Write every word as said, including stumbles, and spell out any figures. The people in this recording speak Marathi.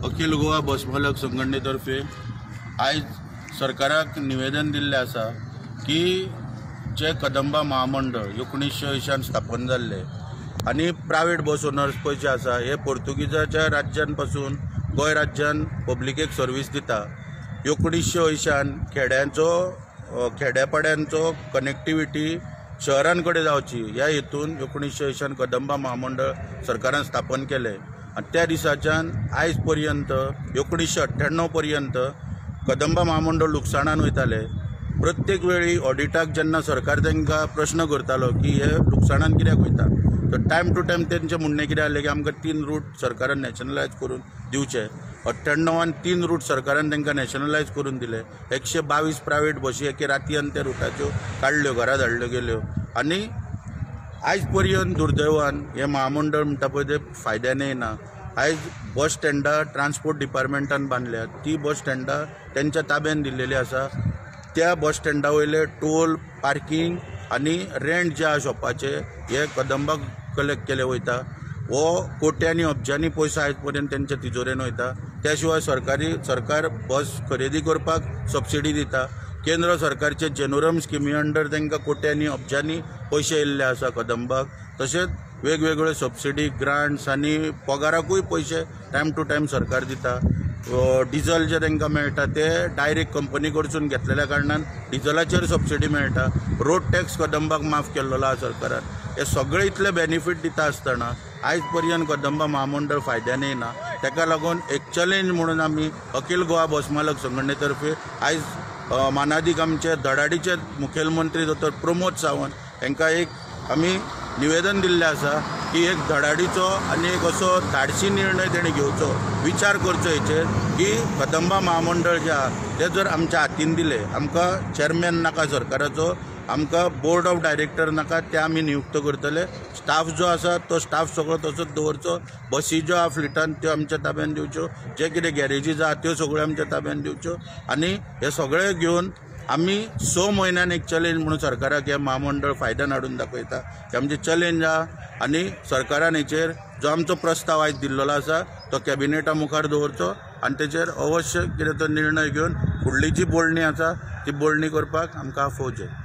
अखिल गोवा बस मालक संघटनेतर्फे आज सरकाराक निवेदन दिल्ले आसा की जे कदंबा महामंडळ एकोणीसशे अंयशान स्थापन जाल्ले आनी प्रायवेट बस ओनर्स पळय जे आसा हे पोर्तुगीजाच्या राज्यान पासून गोंय राज्यान पब्लिकेक सर्वीस दिता। एकोणीसशे अंयशान खेड्यांचो खेड्यापाड्यांचो कनेक्टिविटी शहरां कडेन जावची ह्या हेतून एकोणीसशे अंयशान कदंबा महामंडळ सरकारान स्थापन केले। आणि त्या दिसाच्यान आयज पर्यंत एकोणीसशे अठ्ठ्याण्णव पर्यंत कदंबा महामंडळ लुकसाणान वयताले। प्रत्येक वेळी ऑडिटाक जेन्ना सरकार तांकां प्रश्न करतालो की हे लुकसाणान कित्याक वयता, तर टायम टू टायम तेंचें म्हणणें कितें आसलें की आमकां तीन रूट सरकारान नॅशनलायज करून दिवचे। अठ्ठ्याण्णवान तीन रूट सरकारान तांकां नॅशनलायज करून दिले। एकशे बावीस प्रायवेट बसी एके रातयान त्या रुटाच्यो काडल्यो, घरा धाडल्यो गेल्यो आनी आयज पर्यंत दुर्दैवान हे महामंडळ म्हणटा पळय ते फायद्यान येना। आयज बस स्टँडां ट्रान्सपोर्ट डिपार्टमेंटान बांदल्यात, ती बस स्टँडां तेंच्या ताब्यान दिल्लेली आसा। त्या बस स्टँडा वयले टोल, पार्किंग आनी रेंट जे आसा शॉपाचे हे कदंबाक कलेक्ट केले वयता। हो कोट्यांनी अब्जांनी पयसो आयज पर्यंत तेंच्या तिजोरेन वयता। त्या शिवाय सरकारी सरकार बस खरेदी करपाक सबसिडी दिता। केंद्र सरकारचे जेनोरम स्किमी अंडर तांकां कोट्यांनी अब्जांनी पयशे येयल्ले आसा कदंबाक। तशेंच वेगवेगळ्यो सबसिडी, ग्रांट्स आनी पगाराकूय पयशे टायम टू टायम सरकार दिता। डिझल जे तांकां मेळटा ते डायरेक्ट कंपनी कडसून घेतलेल्या कारणान डिझलाचेर सबसिडी मेळटा। रोड टॅक्स कदंबाक माफ केल्लो आसा सरकारान। हे सगळे इतले बेनिफीट दिता आसतना आयज पर्यंत कदंबा महामंडळ फायद्यान येना। ताका लागून एक चॅलेंज म्हणून आमी अखिल गोवा बस मालक संघटनेतर्फे आयज मानादीक आमचे धडाडीचे मुखेलमंत्री दोतोर प्रमोद सावंत हांकां एक आमी निवेदन दिल्लें आसा की एक धडाडीचो आनी एक असो धाडसी निर्णय तेणी घेवचो, विचार करचो हेचेर की कदंबा महामंडळ जे आसा ते जर आमच्या हातीन दिले, आमकां चेअरमॅन नाका सरकाराचो, आमकां बोर्ड ऑफ डायरेक्टर नाका, ते आमी नियुक्त करतले। स्टाफ जो आसा तो स्टाफ सगळो तसोच दवरचो। बसी ज्यो आसा फ्लिटान त्यो आमच्या ताब्यान दिवच्यो, जे कितें गॅरेजीज आसा त्यो सगळ्यो आमच्या ताब्यान दिवच्यो आनी हे सगळे घेवन आमी स म्हयन्यान एक चॅलेंज म्हणून सरकाराक हे महामंडळ फायद्यान हाडून दाखयता। हे आमचे चॅलेंज आहा आनी सरकारान हेचेर जो आमचो प्रस्ताव आयज दिल्लो आसा तो कॅबिनेटा मुखार दवरचो आनी तेचेर अवश्य कितें तो निर्णय घेवन फुडली जी बोलणी आसा ती बोलणी करपाक आमकां फौज जाय।